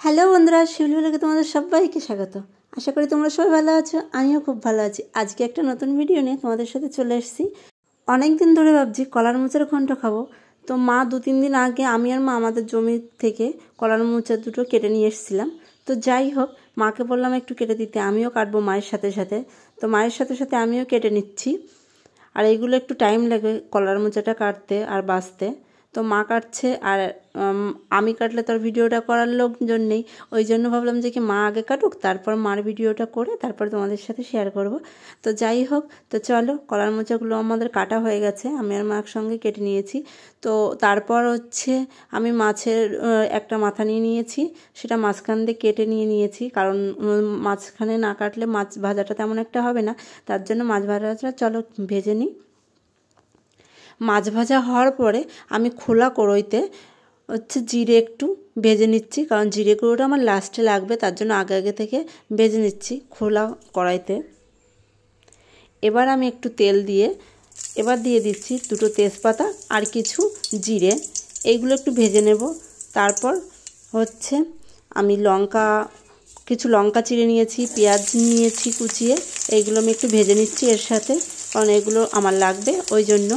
Hello বন্ধুরা, শিউলি ব্লগে তোমাদের সবাইকে স্বাগত। আশা করি তোমরা সবাই ভালো আছো, আমিও খুব ভালো আছি। আজকে একটা নতুন ভিডিও নিয়ে তোমাদের সাথে চলে এসেছি। অনেক দিন ধরে ভাবছি কলার মোচার ঘন্ট খাবো। তো মা 2-3 দিন আগে আমি আর মা আমাদের জমি থেকে কলার মোচা দুটো কেটে নিয়ে এসেছিলাম। তো যাই হোক, মাকে বললাম একটু কেটে দিতে, আমিও কাটবো মায়ের সাথে সাথে। তো মায়ের সাথে সাথে আমিও কেটে নিচ্ছি। আর এইগুলো একটু টাইম লাগে কলার মোচাটা কাটতে আর বাছতে। তো মা কাটছে আর আমি কাটলে তার ভিডিওটা করার লোকজন নেই, ওই জন্য ভাবলাম যে কি মা আগে কাটুক, তারপর মার ভিডিওটা করে তারপর তোমাদের সাথে শেয়ার করব। তো যাই হোক, তো চলো, কলার মোচাগুলো আমাদের কাটা হয়ে গেছে, আমি আর মা একসঙ্গে কেটে নিয়েছি। তো তারপর হচ্ছে আমি মাছের একটা মাথা নিয়ে নিয়েছি, সেটা মাঝখান দিয়ে কেটে নিয়েছি, কারণ মাঝখানে না কাটলে মাছ ভাজাটা তেমন একটা হবে না, তার জন্য মাছ ভাজাটা চলো ভেজে নিই। মাছ ভাজা হওয়ার পরে আমি খোলা কড়াইতে হচ্ছে জিরে একটু ভেজে নিচ্ছি, কারণ জিরে গুঁড়োটা আমার লাস্টে লাগবে, তার জন্য আগে আগে থেকে ভেজে নিচ্ছি খোলা কড়াইতে। এবার আমি একটু তেল দিয়ে এবার দিয়ে দিচ্ছি 2টো তেজপাতা আর কিছু জিরে, এইগুলো একটু ভেজে নেব। তারপর হচ্ছে আমি কিছু লঙ্কা চিড়ে নিয়েছি, পেঁয়াজ নিয়েছি কুচিয়ে, এইগুলো আমি একটু ভেজে নিচ্ছি এর সাথে, কারণ এগুলো আমার লাগবে ওই জন্য।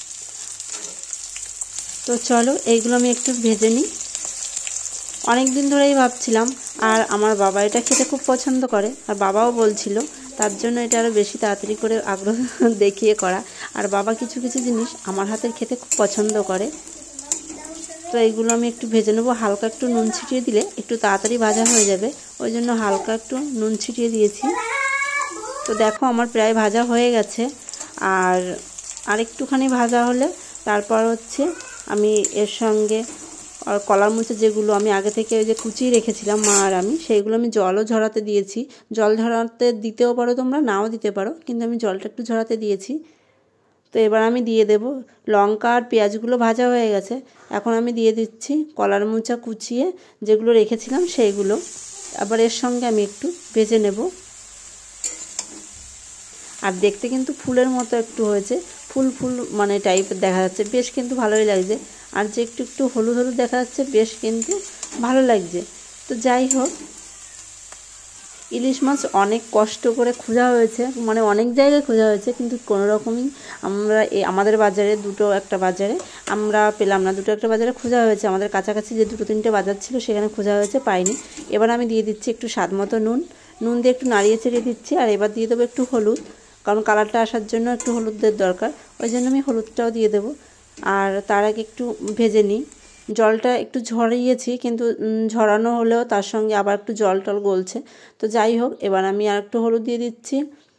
তো চলো, এইগুলো আমি একটু ভেজে নিই। অনেক দিন ধরেই ভাবছিলাম, আর আমার বাবা এটা খেতে খুব পছন্দ করে, আর বাবাও বলছিল, তার জন্য এটা আরও বেশি তাড়াতাড়ি করে আগ্রহ দেখিয়ে করা। আর বাবা কিছু কিছু জিনিস আমার হাতের খেতে খুব পছন্দ করে। তো এইগুলো আমি একটু ভেজে নেবো, হালকা একটু নুন ছিটিয়ে দিলে একটু তাড়াতাড়ি ভাজা হয়ে যাবে, ওই জন্য হালকা একটু নুন ছিটিয়ে দিয়েছি। তো দেখো আমার প্রায় ভাজা হয়ে গেছে, আর একটুখানি ভাজা হলে তারপর হচ্ছে আমি এর সঙ্গে আর কলার মোচা যেগুলো আমি আগে থেকে ওই যে কুচিয়ে রেখেছিলাম মা আর আমি, সেইগুলো আমি জলও ঝরাতে দিয়েছি। জল ঝরাতে দিতেও পারো তোমরা, নাও দিতে পারো, কিন্তু আমি জলটা একটু ঝরাতে দিয়েছি। তো এবার আমি দিয়ে দেব, লঙ্কা আর পেঁয়াজগুলো ভাজা হয়ে গেছে, এখন আমি দিয়ে দিচ্ছি কলার মোচা কুচিয়ে যেগুলো রেখেছিলাম সেইগুলো। আবার এর সঙ্গে আমি একটু ভেজে নেব। আর দেখতে কিন্তু ফুলের মতো একটু হয়েছে, ফুল ফুল মানে টাইপের দেখা যাচ্ছে, বেশ কিন্তু ভালোই লাগছে। আর যে একটু একটু হলুদ হলুদ দেখা যাচ্ছে, বেশ কিন্তু ভালো লাগছে। তো যাই হোক, ইলিশ মাছ অনেক কষ্ট করে খোঁজা হয়েছে, মানে অনেক জায়গায় খোঁজা হয়েছে, কিন্তু কোনো রকমই আমরা আমাদের বাজারে একটা বাজারে আমরা পেলাম না। একটা বাজারে খোঁজা হয়েছে, আমাদের কাছাকাছি যে 2-3টে বাজার ছিল সেখানে খোঁজা হয়েছে, পাইনি। এবার আমি দিয়ে দিচ্ছি একটু স্বাদ মতো নুন দিয়ে একটু নাড়িয়ে চেড়িয়ে দিচ্ছি। আর এবার দিয়ে দেবো একটু হলুদ, কারণ কালারটা আসার জন্য একটু হলুদের দরকার, ওই জন্য আমি হলুদটাও দিয়ে দেবো। আর তার আগে একটু ভেজে নিই। জলটা একটু ঝরিয়েছি, কিন্তু ঝরানো হলেও তার সঙ্গে আবার একটু জল টল গলছে। তো যাই হোক, এবার আমি আর একটু হলুদ দিয়ে দিচ্ছি।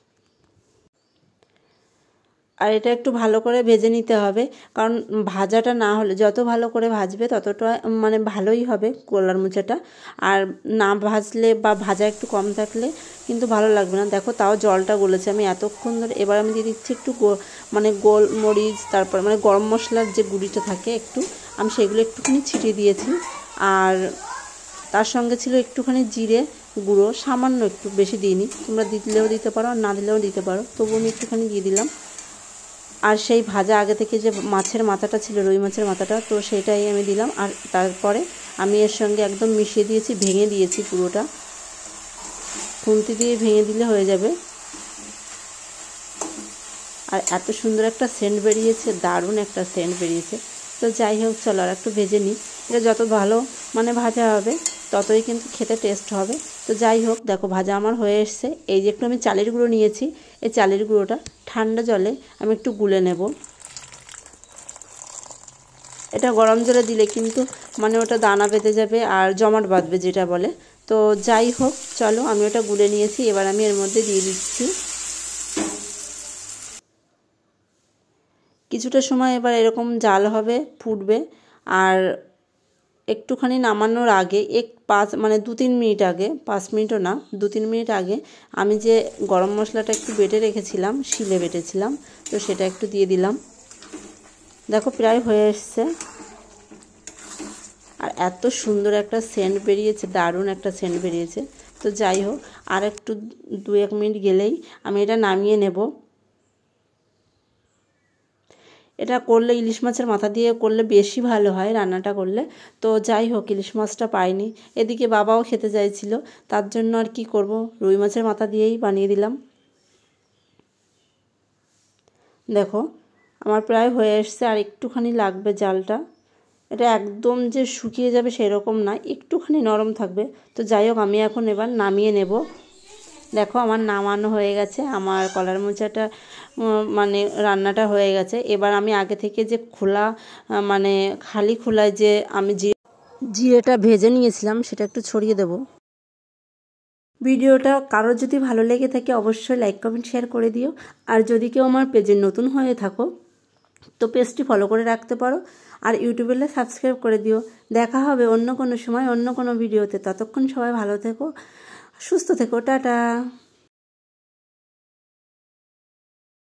আর এটা একটু ভালো করে ভেজে নিতে হবে, কারণ ভাজাটা না হলে, যত ভালো করে ভাজবে ততটা মানে ভালোই হবে কলার মোচাটা। আর না ভাজলে বা ভাজা একটু কম থাকলে কিন্তু ভালো লাগবে না। দেখো তাও জলটা গলেছে, আমি এতক্ষণ ধরে। এবার আমি দিয়ে দিচ্ছি একটু গোলমরিচ, তারপর মানে গরম মশলার যে গুঁড়িটা থাকে একটু, আমি সেগুলো একটুখানি ছিটিয়ে দিয়েছি। আর তার সঙ্গে ছিল একটুখানি জিরে গুঁড়ো, সামান্য, একটু বেশি দিইনি, তোমরা দিলেও দিতে পারো আর না দিলেও দিতে পারো, তবু আমি একটুখানি দিয়ে দিলাম। আর সেই ভাজা আগে থেকে যে মাছের মাথাটা ছিল, রুই মাছের মাথাটা, তো সেটাই আমি দিলাম। আর তারপরে আমি এর সঙ্গে একদম মিশিয়ে দিয়েছি, ভেঙে দিয়েছি পুরোটা, খুন্তি দিয়ে ভেঙে দিলে হয়ে যাবে। আর এত সুন্দর একটা সেন্ট বেরিয়েছে, দারুণ একটা সেন্ট বেরিয়েছে। তো যাই হোক, চলো আর একটু ভেজে নিই। এটা যত ভালো মানে ভাজা হবে ততই কিন্তু খেতে টেস্ট হবে। তো যাই হোক, দেখো ভাজা আমার হয়ে এসছে। এই যে একটু আমি চালের গুঁড়ো নিয়েছি, এই চালের গুঁড়োটা ঠান্ডা জলে আমি একটু গুলে নেব। এটা গরম জলে দিলে কিন্তু মানে ওটা দানা বেঁধে যাবে আর জমাট বাঁধবে যেটা বলে। তো যাই হোক, চলো, আমি ওটা গুলে নিয়েছি, এবার আমি এর মধ্যে দিয়ে দিচ্ছি। কিছুটা সময় এবার এরকম জাল হবে, ফুটবে। আর একটুখানি নামানোর আগে মানে 2-3 মিনিট আগে, 5 মিনিটও না, 2-3 মিনিট আগে আমি যে গরম মশলাটা একটু বেটে রেখেছিলাম, শিলে বেটেছিলাম, তো সেটা একটু দিয়ে দিলাম। দেখো প্রায় হয়ে এসছে। আর এত সুন্দর একটা সেন্ট বেরিয়েছে, দারুণ একটা সেন্ট বেরিয়েছে। তো যাই হোক, আর একটু 2-1 মিনিট গেলেই আমি এটা নামিয়ে নেব। এটা করলে ইলিশ মাছের মাথা দিয়ে করলে বেশি ভালো হয় রান্নাটা করলে। তো যাই হোক, ইলিশ মাছটা পাইনি। এদিকে বাবাও খেতে চাইছিল, তার জন্য আর কি করব, রুই মাছের মাথা দিয়েই বানিয়ে দিলাম। দেখো আমার প্রায় হয়ে এসছে, আর একটুখানি লাগবে জালটা। এটা একদম যে শুকিয়ে যাবে সেরকম না, একটুখানি নরম থাকবে। তো যাই হোক, আমি এখন এবার নামিয়ে নেব। দেখো আমার নামানো হয়ে গেছে, আমার কলার মোচাটা মানে রান্নাটা হয়ে গেছে। এবার আমি আগে থেকে যে খোলা মানে খালি খোলায় যে আমি জিরেটা ভেজে নিয়েছিলাম সেটা একটু ছড়িয়ে দেব। ভিডিওটা কারোর যদি ভালো লেগে থাকে অবশ্যই লাইক কমেন্ট শেয়ার করে দিও। আর যদি কেউ আমার পেজে নতুন হয়ে থাকো তো পেজটি ফলো করে রাখতে পারো, আর ইউটিউবে সাবস্ক্রাইব করে দিও। দেখা হবে অন্য কোনো সময় অন্য কোনো ভিডিওতে। ততক্ষণ সবাই ভালো থেকো, সুস্থ থেকো, টাটা।